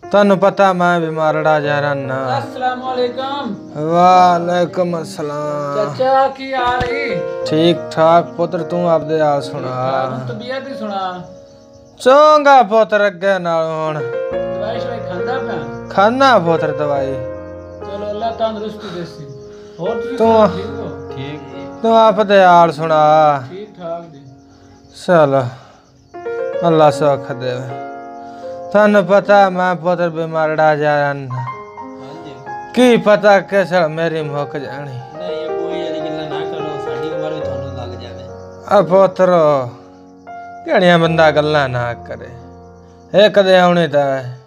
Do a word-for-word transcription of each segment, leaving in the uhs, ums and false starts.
तन्नू पता मैं बीमारड़ा जा रहा। अस्सलाम वालेकुम। वालेकुम अस्सलाम। चाचा की हाल है? ठीक ठाक पुत्र, तू आपदे हाल सुना? तबीयत ही सुना। चोंगा पुत्र अगे नाल हुण दवाई शवाई खांदा पिया? खाना पुत्र दवाई। चलो अल्लाह तंदुरुस्ती देसी। और तुसी तू ठीक हो? ठीक तू आपदे हाल सुना? ठीक ठाक जी। चलो अल्लाह सुख दे। तन्नू पता मैं पुत्र बीमारड़ा जा रहा। की पता कैसे मेरी मुक जानी। नहीं ये कोई वाली गल्ला ना करो, साडी उम्र भी थानू लग जावे। आ पुत्रो केड़ियां बंदा गल्ला ना करे। एक दे आउणी ता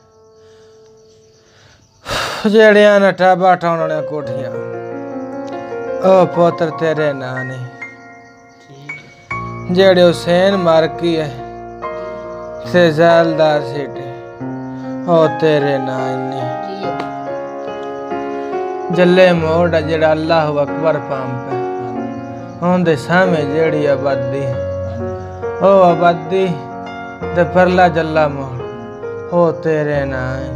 जेड़ियां न टाबा ठौणने कोठियां ओ पुत्र तेरे ना नहीं। जेड़े हुसैन मारकी है से जैलदार सीटी ओ तेरे ना नहीं। जल्ले मोड़ जेड़ा अल्लाह अकबर पंप है उनदे सामने जेड़ी आबादी ओ आबादी ते परला जल्ला मोड़ ओ तेरे ना है।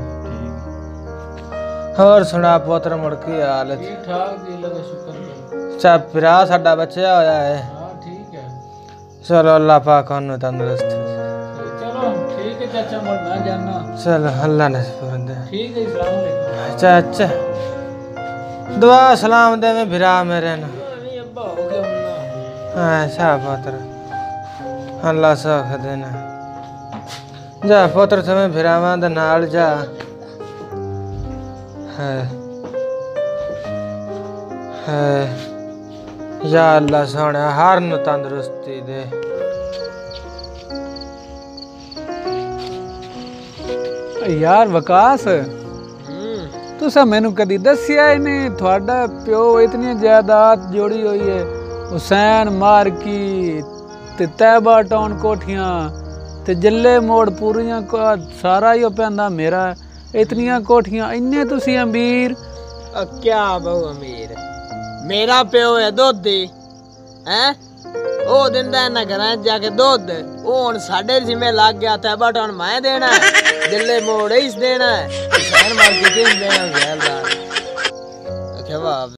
और सुना पुत्र मुड़ की हाल? ठीक ठाक जी, अल्लाह का शुक्र करो। चा फिरा साडा बच्चा होया है? हां ठीक है। चलो अल्लाह पाक उन्हें तंदुरुस्त। चलो ठीक है चाचा, मुड़ मैं जाना। चलो अल्लाह ने दे। ठीक है, अस्सलाम वालेकुम। चाचा दुआ सलाम दे में भिरा मेरे न। नहीं अब्बा हो गया हुन्ना। ऐसा पुत्र अल्लाह सुख देना। जा पुत्र तुम्हें भिरावां दे नाल जा। है है या अल्लाह सोने हर नू तंदुरुस्ती दे। यार वकास तुसा मैनू कदी दसिया ही नहीं, थोड़ा प्यो इतनी जायदाद जोड़ी हुई है। हुसैन मारकी ते तैबा टाउन कोठियां ते जल्ले मोड़ पूरियां को सारा ही पैंदा मेरा। इतनियां कोठियां इन्ने तुसी अमीर। क्या बहु अमीर मेरा प्यो है दुध हैं ओ दिंदा है ना घरां जाके दुध। ओ हुण साडे जिम्मे लग गया तैबा टाउन मैं देना है, जल्ले मोड़ इस देना है, हुसैन मारकी देना है।